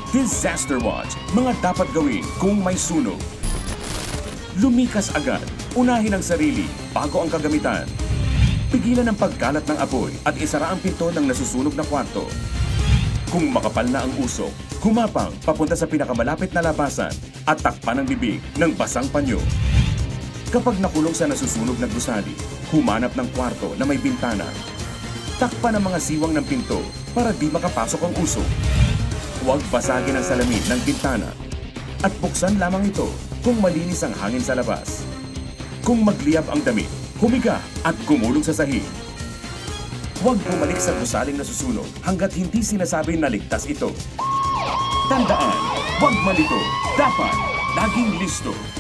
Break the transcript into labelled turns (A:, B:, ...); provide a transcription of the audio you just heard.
A: Disaster Watch, mga dapat gawin kung may sunog. Lumikas agad, unahin ang sarili bago ang kagamitan. Pigilan ang pagkalat ng apoy at isara ang pinto ng nasusunog na kwarto. Kung makapal na ang usok, humapang papunta sa pinakamalapit na labasan at takpan ang bibig ng basang panyo. Kapag nakulong sa nasusunog na gusali, humanap ng kwarto na may bintana. Takpan ang mga siwang ng pinto para di makapasok ang usok. Huwag basagin ang salamin ng bintana at buksan lamang ito kung malinis ang hangin sa labas. Kung magliyab ang damit, humiga at gumulong sa sahig. Huwag bumalik sa gusaling nasusunog hanggat hindi sinasabi na ligtas ito. Tandaan, huwag malito, dapat laging listo.